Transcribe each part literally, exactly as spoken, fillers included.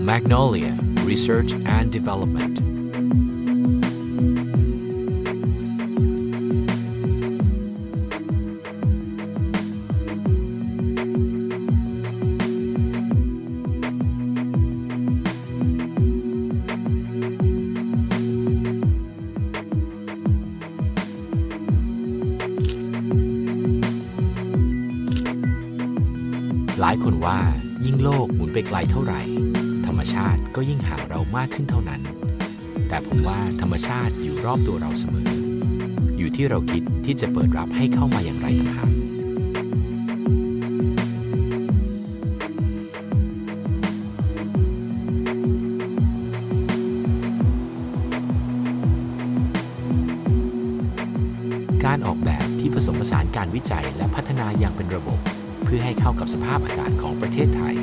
Magnolia Research and Developmentหลายคนว่ายิ่งโลกหมุนไปไกลเท่าไหร่ธรรมชาติก็ยิ่งห่างเรามากขึ้นเท่านั้นแต่ผมว่าธรรมชาติอยู่รอบตัวเราเสมออยู่ที่เราคิดที่จะเปิดรับให้เข้ามาอย่างไรต่างหากการออกแบบที่ผสมผสานการวิจัยและพัฒนาอย่างเป็นระบบเพื่อให้เข้ากับสภาพอากาศของประเทศไทย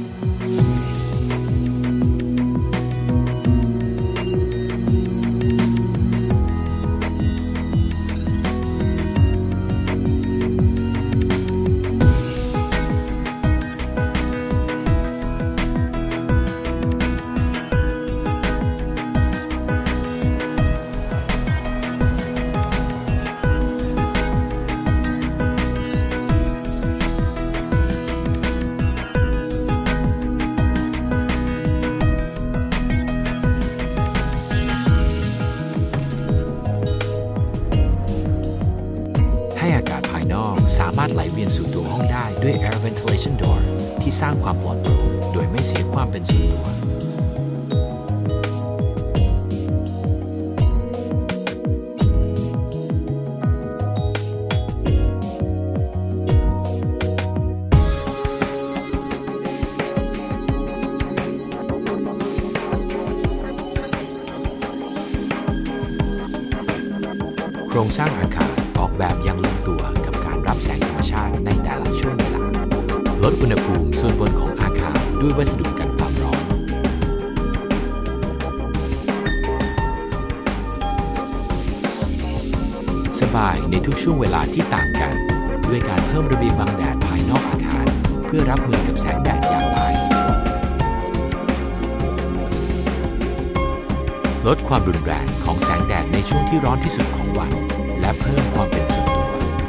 ให้อากาศภายนอกสามารถไหลเวียนสู่ตัวห้องได้ด้วย Air Ventilation Door ที่สร้างความปลอดโปร่งโดยไม่เสียความเป็นส่วนตัวโครงสร้างอาคารออกแบบอย่างลงตัวกับการรับแสงธรรมชาติในแต่ละช่วงเวลาลดอุณหภูมิส่วนบนของอาคารด้วยวัสดุกันความร้อนสบายในทุกช่วงเวลาที่ต่างกันด้วยการเพิ่มระเบียงบังแดดภายนอกอาคารเพื่อรับมือกับแสงแดดอย่างไรลดความรุนแรงของแสงแดดในช่วงที่ร้อนที่สุดของวันและเพิ่มความเป็นส่วนตัว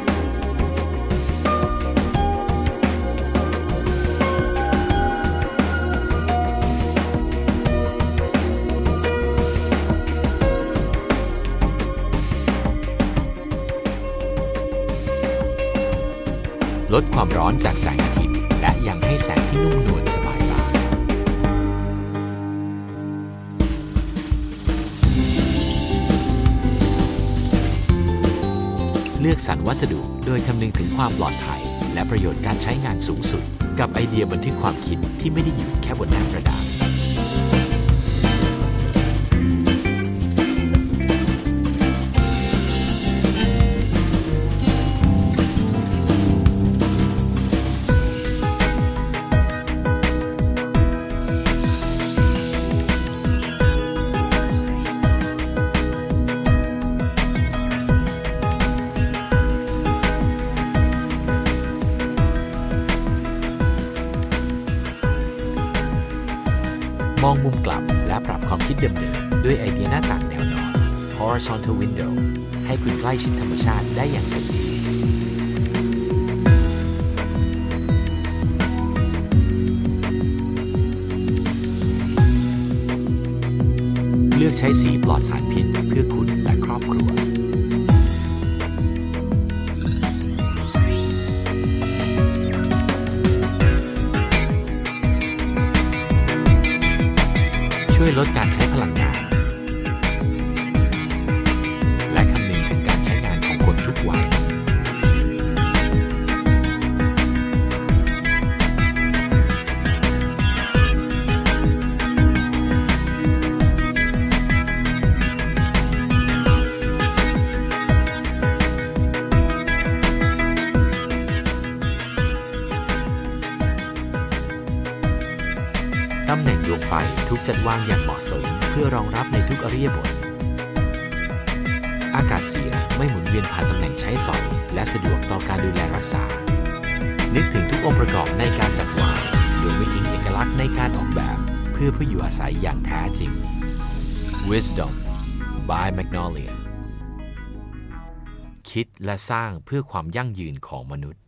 ลดความร้อนจากแสงอาทิตย์และยังให้แสงที่นุ่มนวลสบายตาเลือกสรรวัสดุโดยคำนึงถึงความปลอดภัยและประโยชน์การใช้งานสูงสุดกับไอเดียบันทึกความคิดที่ไม่ได้อยู่แค่บนหน้ากระดาษมองมุมกลับและปรับความคิดเดิมๆด้วยไอเดียหน้าต่างแนวนอน horizontal window ให้คุณใกล้ชิดธรรมชาติได้อย่างเต็มที่เลือกใช้สีปลอดสารพิษเพื่อคุณและครอบครัวช่วยลดการใช้พลังงานและคำนึงถึงการใช้งานของคนทุกวัยตำแหน่งดวงไฟถูกจัดวางอย่างเหมาะสมเพื่อรองรับในทุกอริยบทอากาศเสียไม่หมุนเวียนผ่านตำแหน่งใช้สอยและสะดวกต่อการดูแลรักษานึกถึงทุกองค์ประกอบในการจัดวางโดยไม่ทิ้งเอกลักษณ์ในการออกแบบเพื่อผู้อยู่อาศัยอย่างแท้จริง Wisdom by Magnolia คิดและสร้างเพื่อความยั่งยืนของมนุษย์